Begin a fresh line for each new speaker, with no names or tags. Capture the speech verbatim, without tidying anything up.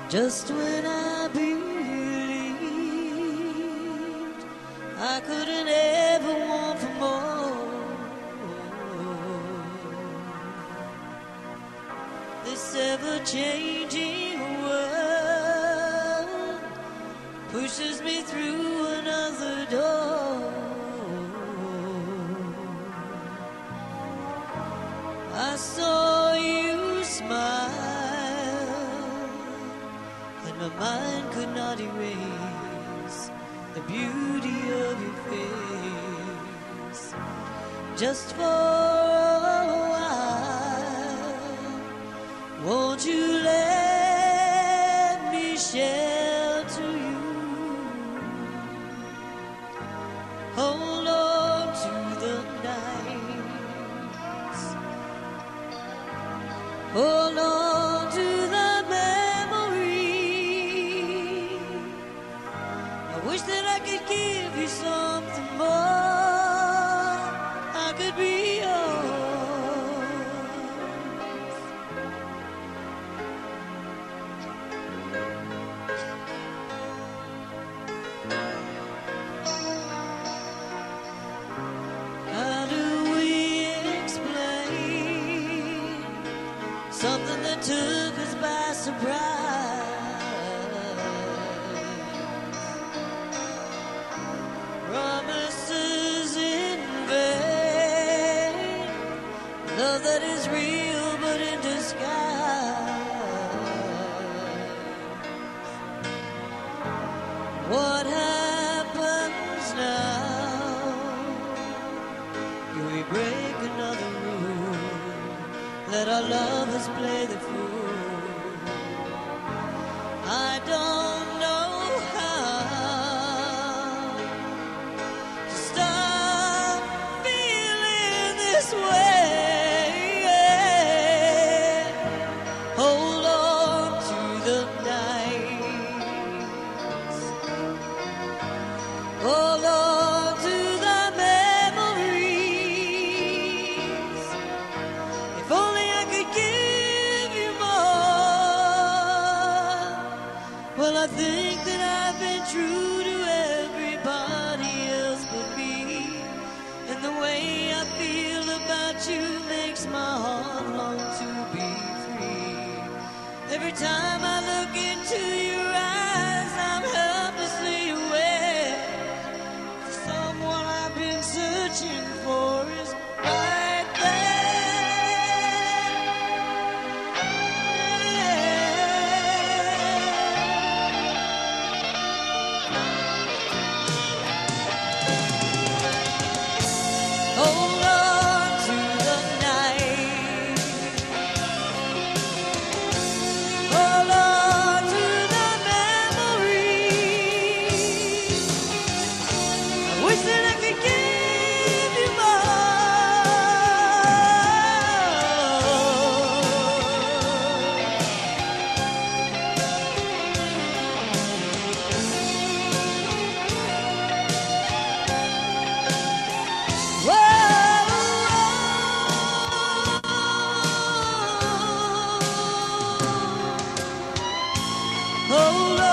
Just when I believed I couldn't ever want for more, this ever-changing world pushes me through another door. I saw you smile, and my mind could not erase the beauty of your face. Just for a while, won't you let me shelter you? Hold on to the nights, hold on to the memory. I wish that I could give you something more. I could be yours. How do we explain something that took us by surprise? Promises in vain, love that is real but in disguise. What happens now? Do we break another rule? Let our lovers play the fool. I don't know how to stop feeling this way. Hold on to the nights, hold on to the memories. If only I could give you more. Well, I think that I've been true to everybody else but me, and the way I feel about you makes my heart long to be free. Every time I look into your eyes, I'm helplessly aware someone I've been searching for is right there. Hold on to the night, hold on to the memories. I wish that I could give you more. Whoa. Hold on.